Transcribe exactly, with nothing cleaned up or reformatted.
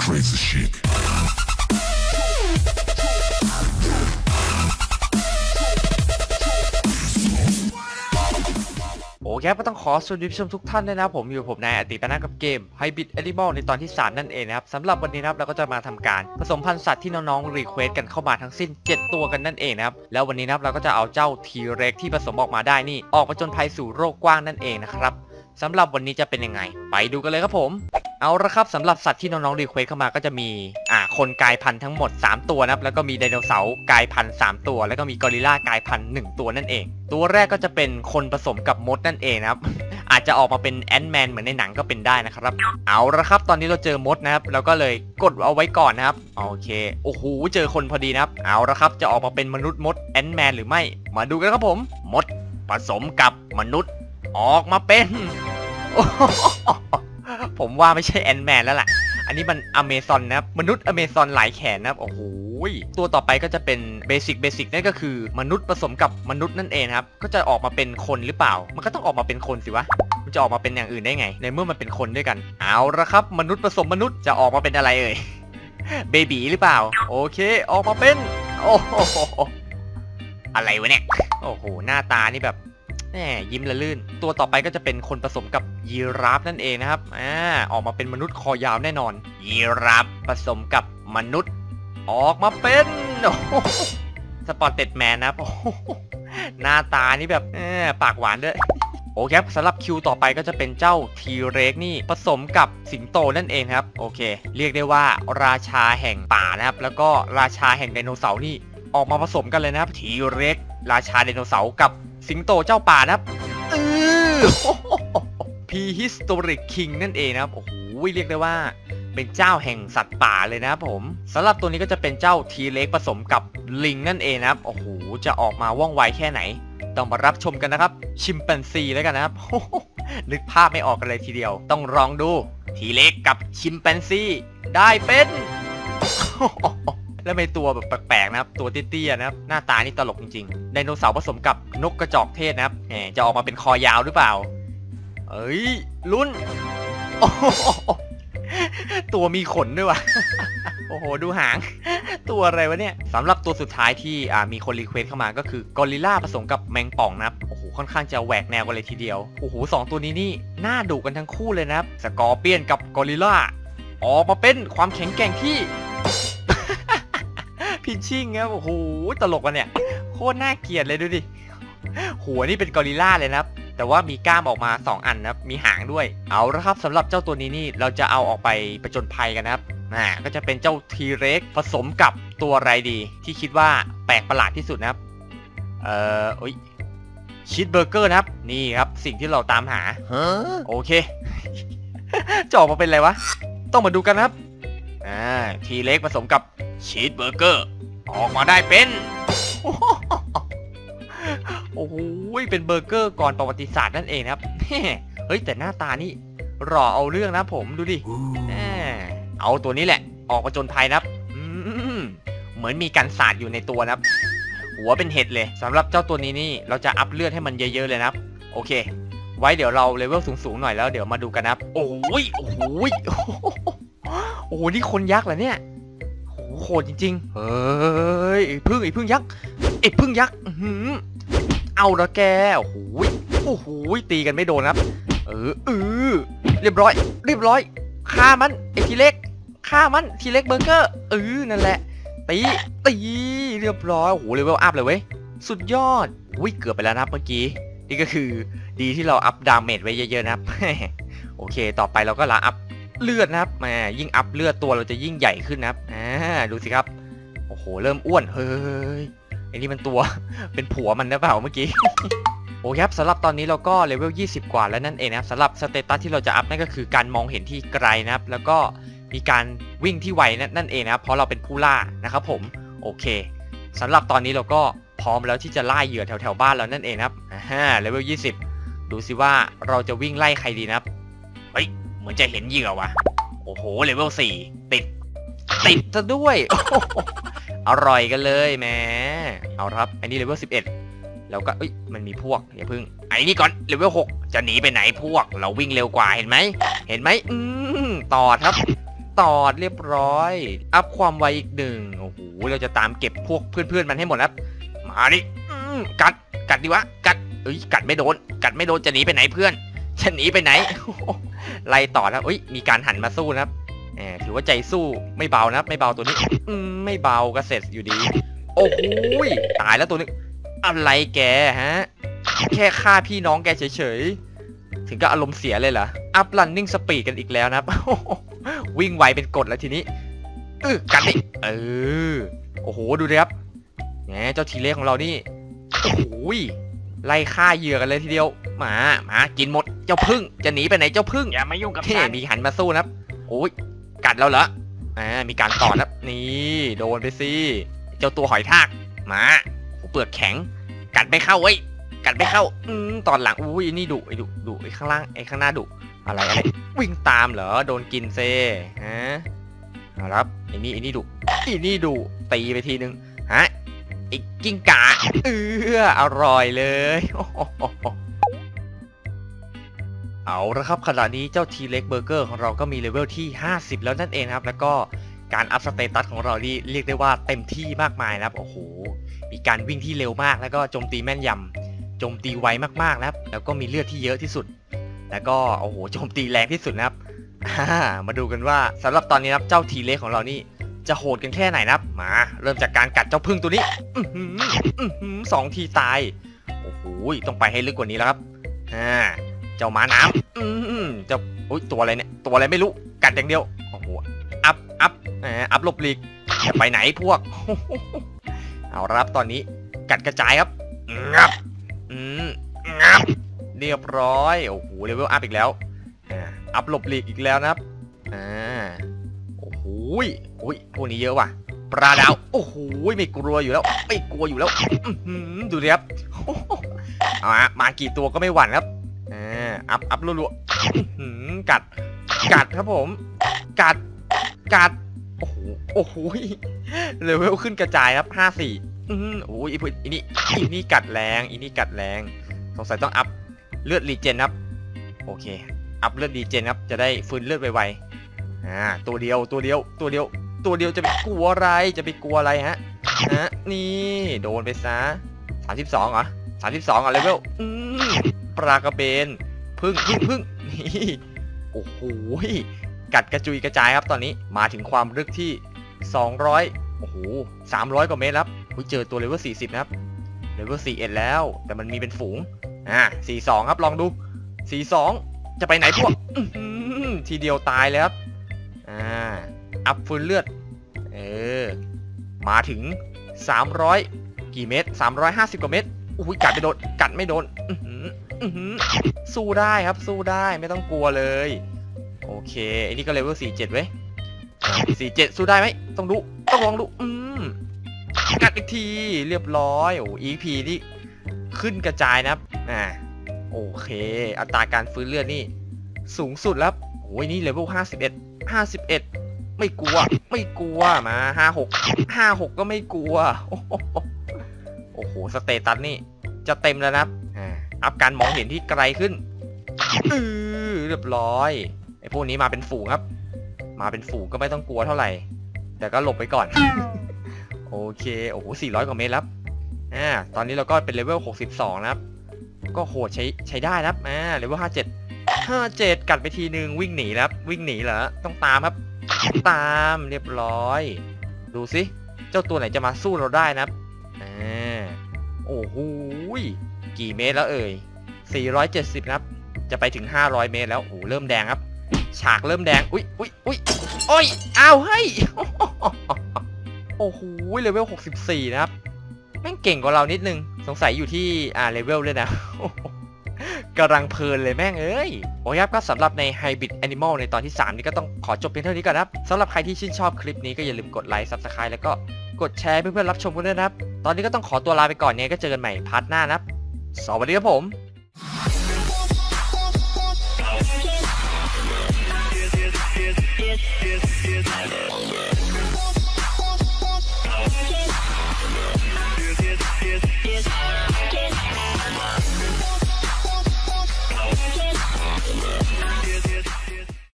Crazy chic. โอเคก็ต้องขอสวัสดีผู้ชมทุกท่านด้วยนะผมอยู่ผมนายอติปนากับเกม Hybrid Animal ในตอนที่สามนั่นเองนะครับสำหรับวันนี้นะครับเราก็จะมาทำการผสมพันธุ์สัตว์ที่น้องๆรีเควสกันเข้ามาทั้งสิ้นเจ็ดตัวกันนั่นเองนะครับแล้ววันนี้นะครับเราก็จะเอาเจ้า T-Rex ที่ผสมออกมาได้นี่ออกผจญภัยสู่โลกกว้างนั่นเองนะครับสำหรับวันนี้จะเป็นยังไงไปดูกันเลยครับผมเอาละครับสำหรับสัตว์ที่น้องๆรีเควสเข้ามาก็จะมีอ่าคนกลายพันธุ์ทั้งหมดสามตัวนะครับแล้วก็มีไดโนเสาร์กลายพันธุ์สามตัวแล้วก็มีกอริลลากลายพันธุ์หนึ่งตัวนั่นเองตัวแรกก็จะเป็นคนผสมกับมดนั่นเองนะครับ อาจจะออกมาเป็นแอนท์แมนเหมือนในหนังก็เป็นได้นะครับเอาละครับตอนนี้เราเจอมดนะครับเราก็เลยกดเอาไว้ก่อนนะครับโอเคโอ้โหเจอคนพอดีนะครับเอาละครับจะออกมาเป็นมนุษย์มดแอนท์แมนหรือไม่มาดูกันครับผมมดผสมกับมนุษย์ออกมาเป็นผมว่าไม่ใช่แอนท์แมนแล้วล่ะอันนี้มันอเมซอนนะครับมนุษย์อเมซอนหลายแขนนะครับโอ้โหตัวต่อไปก็จะเป็นเบสิกเบสิกนั่นก็คือมนุษย์ผสมกับมนุษย์นั่นเองครับก็จะออกมาเป็นคนหรือเปล่ามันก็ต้องออกมาเป็นคนสิวะมันจะออกมาเป็นอย่างอื่นได้ไงในเมื่อมันเป็นคนด้วยกันเอาละครับมนุษย์ผสมมนุษย์จะออกมาเป็นอะไรเอ่ยเบบีหรือเปล่าโอเคออกมาเป็นโอ้โหอะไรวะเนี่ยโอ้โหหน้าตานี่แบบแหมยิ้มละลื่นตัวต่อไปก็จะเป็นคนผสมกับยีราฟนั่นเองนะครับอ่าออกมาเป็นมนุษย์คอยาวแน่นอนยีราฟผสมกับมนุษย์ออกมาเป็นสปอตเต็ดแมนนะครับหน้าตานี่แบบปากหวานด้วยโอเคครับสำหรับคิวต่อไปก็จะเป็นเจ้า T-Rex นี่ผสมกับสิงโตนั่นเองครับโอเคเรียกได้ว่าราชาแห่งป่านะครับแล้วก็ราชาแห่งไดโนเสาร์นี่ออกมาผสมกันเลยนะครับ T-Rex ราชาไดโนเสาร์กับสิงโตเจ้าป่านะครับเออ Prehistoric King นั่นเองนะครับโอ้โหเรียกได้ว่าเป็นเจ้าแห่งสัตว์ป่าเลยนะครับผมสำหรับตัวนี้ก็จะเป็นเจ้า T-Rex ผสมกับลิงนั่นเองนะครับโอ้โหจะออกมาว่องไวแค่ไหนต้องมารับชมกันนะครับชิมแปนซีแล้วกันนะครับนึกภาพไม่ออกกันเลยทีเดียวต้องลองดู T-Rex กับชิมแปนซีได้เป็นแล้วไม่ตัวแบบแปลกๆนะครับตัวเตี้ยๆนะครับหน้าตานี่ตลกจริงๆไดโนเสาร์ผสมกับนกกระจอกเทศนะครับแหมจะออกมาเป็นคอยาวหรือเปล่าเอ้ยลุ้นตัวมีขนด้วยว่ะโอ้โหดูหางตัวอะไรวะเนี่ยสำหรับตัวสุดท้ายที่อ่ามีคนรีเควสเข้ามาก็คือกอริลลาผสมกับแมงป่องนะครับโอ้โหค่อนข้างจะแหวกแนวกันเลยทีเดียวโอ้โหสองตัวนี้นี่น่าดุกันทั้งคู่เลยนะครับสกอร์เปียนกับกอริลลาออกมาเป็นความแข็งแกร่งที่พิชชิ่งครับโอ้โหตลกกันเนี่ยโคตรน่าเกลียดเลยดูดิหัวนี่เป็นกอริลลาเลยนะครับแต่ว่ามีกล้ามออกมาสองอันนะครับมีหางด้วยเอาละครับสำหรับเจ้าตัวนี้นี่เราจะเอาออกไปผจญภัยกันนะครับอ่าก็จะเป็นเจ้า T-Rex ผสมกับตัวอะไรดีที่คิดว่าแปลกประหลาดที่สุดนะครับเอ่อโอ้ยชีสเบอร์เกอร์นะครับนี่ครับสิ่งที่เราตามหาโอเคจะออกมาเป็นอะไรวะต้องมาดูกันนะครับอ่า T-Rex ผสมกับชีสเบอร์เกอร์ออกมาได้เป็นโอ้โหเป็นเบอร์เกอร์ก่อนประวัติศาสตร์นั่นเองนะครับเฮ้ยแต่หน้าตานี่หล่อเอาเรื่องนะผมดูดิเอาตัวนี้แหละออกมาจนภัยนะครับเหมือนมีกันศาสตร์อยู่ในตัวนะครับหัวเป็นเห็ดเลยสำหรับเจ้าตัวนี้นี่เราจะอัพเลือดให้มันเยอะๆเลยนะครับโอเคไว้เดี๋ยวเราเลเวลสูงๆหน่อยแล้วเดี๋ยวมาดูกันนะครับโอ้ยโอ้โหโอ้โหนี่คนยักษ์เหรอเนี่ยโอ้โหจริงๆเฮ้ยไอ้พึ่งไอ้พึ่งยักษ์ไอ้พึ่งยักษ์เอาละแกโอ้โหโอ้โหตีกันไม่โดนครับเออเออเรียบร้อยเรียบร้อยฆ่ามันไอ้ทีเล็กฆ่ามันทีเล็กเบอร์เกอร์เออนั่นแหละตีตีเรียบร้อยโอ้โหเลเวลอัพเลยเว้ยสุดยอดวิ่งเกือบไปแล้วนะเมื่อกี้นี่ก็คือดีที่เราอัพดาเมจไว้เยอะๆนะครับโอเคต่อไปเราก็ละอัพเลือดนะครับแหมยิ่งอัพเลือดตัวเราจะยิ่งใหญ่ขึ้นนะครับอ่าดูสิครับโอ้โหเริ่มอ้วนเฮ้ยไอ้นี่มันตัวเป็นผัวมันนะเปล่าเมื่อกี้โอเคครับสำหรับตอนนี้เราก็เลเวลยี่สิบกว่าแล้วนั่นเองนะครับสำหรับสเตตัสที่เราจะอัพนั่นก็คือการมองเห็นที่ไกลนะครับแล้วก็มีการวิ่งที่ไวนั่นเองนะครับเพราะเราเป็นผู้ล่านะครับผมโอเคสำหรับตอนนี้เราก็พร้อมแล้วที่จะล่าเหยื่อแถวๆบ้านเรานั่นเองครับอ่าเลเวลยี่สิบดูสิว่าเราจะวิ่งไล่ใครดีนะครับเฮ้ยเหมือนจะเห็นเหยื่อว่ะโอ้โหเลเวลสี่ติดติดซะด้วยอร่อยกันเลยแหมเอาครับอันนี้เลเวลสิบเอ็ดแล้วก็เอ้ยมันมีพวกอย่าพึ่งไอ้นี่ก่อนเลเวลหกจะหนีไปไหนพวกเราวิ่งเร็วกว่าเห็นไหมเห็นไหมอืมต่อครับตอดเรียบร้อยอัพความไวอีกหนึ่งโอ้โหเราจะตามเก็บพวกเพื่อนๆมันให้หมดแล้วมาดิกัดกัดดิวะกัดเอ้ยกัดไม่โดนกัดไม่โดนจะหนีไปไหนเพื่อนจะหนีไปไหนไล่ต่อแล้วเอ้ยมีการหันมาสู้นะครับแหมถือว่าใจสู้ไม่เบานะไม่เบาตัวนี้อืมไม่เบาก็เสร็จอยู่ดีโอ้โหตายแล้วตัวนี้อะไรแกฮะแค่ฆ่าพี่น้องแกเฉยๆถึงก็อารมณ์เสียเลยเหรออัพรันนิ่งสปีดกันอีกแล้วนะครับวิ่งไวเป็นกฎแล้วทีนี้เออกันดิเออโอ้โหดูดิครับแหมเจ้าทีเล็กของเรานี่โอ้โหไล่ฆ่าเหยื่อกันเลยทีเดียวมามากินหมดเจ้าพึ่งจะหนีไปไหนเจ้าพึ่งอย่ามายุ่งกับฉันมีหันมาสู้นะครับโอ้ยกัดเราเหรออ่ามีการต่อนะนี่โดนไปสิเจ้าตัวหอยทากมาเปลือกแข็งกัดไม่เข้าเว้ยกัดไม่เข้าอืมตอนหลังอุ้ยนี่ดุไอ้ดุดุไอ้ข้างล่างไอ้ข้างหน้าดุอะไรอะไรวิ่งตามเหรอโดนกินเซฮะเอาละครับไอ้นี่ไอ้นี่ดุไอ้นี่ดุตีไปทีนึงฮะไอ้กิ้งก่าเอออร่อยเลยเอาละครับขณะนี้เจ้าทีเล็กเบอร์เกอร์ของเราก็มีเลเวลที่ห้าสิบแล้วนั่นเองครับแล้วก็การอัพสเตตัสของเรานี่เรียกได้ว่าเต็มที่มากมายนะครับโอ้โหมีการวิ่งที่เร็วมากแล้วก็โจมตีแม่นยำโจมตีไวมากๆนะครับแล้วก็มีเลือดที่เยอะที่สุดแล้วก็โอ้โหโจมตีแรงที่สุดนะครับมาดูกันว่าสำหรับตอนนี้นะครับเจ้าทีเล็กของเรานี่จะโหดกันแค่ไหนนะครับมาเริ่มจากการกัดเจ้าพึ่งตัวนี้สองทีตายโอ้โหต้องไปให้ลึกกว่านี้แล้วครับอ่าเจ้าม้าน้ำอืมเจ้าอุ้ยตัวอะไรเนี่ยตัวอะไรไม่รู้กัดอย่างเดียวโอ้โหอัพอัพอัพลบลีกจะไปไหนพวกเอาครับตอนนี้กัดกระจายครับงับอืมงับเรียบร้อยโอ้โหเลเวลอัพอีกแล้วอัพลบลีกอีกแล้วนะครับอ่าโอ้โหอุ้ยพวกนี้เยอะว่ะปลาดาวโอ้โหไม่กลัวอยู่แล้วไม่กลัวอยู่แล้วดูดิครับเอามามากี่ตัวก็ไม่หวั่นครับอัพอัพรัวๆกัดกัดครับผมกัดกัดโอ้โหโอ้โหเลเวลขึ้นกระจายครับห้าสี่โอ้ยอีนี่อีนี่กัดแรงอีนี่กัดแรงสงสัยต้องอัพเลือดรีเจนครับโอเคอัพเลือดรีเจนครับจะได้ฟื้นเลือดไวๆอ่าตัวเดียวตัวเดียวตัวเดียวตัวเดียวจะไปกลัวอะไรจะไปกลัวอะไรฮะฮะนี่โดนไปซะสามสิบสองเหรอสามสิบสองอ่ะเลเวลปลากระเบนพึ่งพึ่งพึ่งนี่โอ้โหกัดกระจุยกระจายครับตอนนี้มาถึงความลึกที่สองร้อยโอ้โหสามร้อยกว่าเมตรครับเจอตัวเลเวลสี่สิบนะครับเลเวลสี่สิบเอ็ดแล้วแต่มันมีเป็นฝูงอ่าสี่สิบสองครับลองดูสี่สิบสองจะไปไหนพวกทีเดียวตายเลยครับอ่าอัพฟื้นเลือดเออมาถึงสามร้อยกี่เมตรสามร้อยห้าสิบกว่าเมตรอุ้ยกัดไม่โดนกัดไม่โดนสู้ได้ครับสู้ได้ไม่ต้องกลัวเลยโอเคอันนี้ก็เลเวลสี่สิบเจ็ดเว้ยสี่สิบเจ็ดสู้ได้ไหมต้องดูต้องลองดูอืมกัดอีกทีเรียบร้อยโอ้ อี พี นี่ขึ้นกระจายนะครับอ่าโอเคอัตราการฟื้นเลือดนี่สูงสุดแล้วโอ้ยนี่เลเวลห้าสิบเอ็ด ห้าสิบเอ็ดไม่กลัวไม่กลัวมาห้าสิบหก ห้าสิบหกก็ไม่กลัวโอ้โหสเตตัสนี่จะเต็มแล้วนะครับอัพการมองเห็นที่ไกลขึ้นอือเรียบร้อยไอ้พวกนี้มาเป็นฝูงครับมาเป็นฝูงก็ไม่ต้องกลัวเท่าไหร่แต่ก็หลบไปก่อนโอเคโอ้โหสี่ร้อยกว่าเมตรแล้วอ่าตอนนี้เราก็เป็นเลเวลหกสิบสองนะครับก็โหดใช้ใช้ได้นะครับอ่าเลเวลห้าสิบเจ็ด ห้าสิบเจ็ดกัดไปทีนึงวิ่งหนีแล้ววิ่งหนีเหรอต้องตามครับตามเรียบร้อยดูสิเจ้าตัวไหนจะมาสู้เราได้นะครับอ่าโอ้โหกี่เมตรแล้วเอ่ยสี่ร้อยเจ็ดสิบนะครับจะไปถึงห้าร้อยเมตรแล้วโอ้เริ่มแดงครับฉากเริ่มแดงอุ๊ยอุ๊ยอุ๊ยโอ้ยอ้าวเฮ้ยโอ้โหเลเวลหกสิบสี่นะครับแม่งเก่งกว่าเรานิดนึงสงสัยอยู่ที่อ่าเลเวลเลยนะกำลังเพลินเลยแม่งเอ้ยโอเคครับก็สำหรับใน Hybrid Animal ในตอนที่สามนี้ก็ต้องขอจบเพียงเท่านี้ก่อนครับสำหรับใครที่ชื่นชอบคลิปนี้ก็อย่าลืมกดไลค์ ซับสไครบ์ แล้วก็กดแชร์เพื่อนๆรับชมกันด้วยนะครับตอนนี้ก็ต้องขอตัวลาไปก่อนเนี่ยก็เจอกันใหม่พาร์ทหน้านะครับสวัสดีครับผม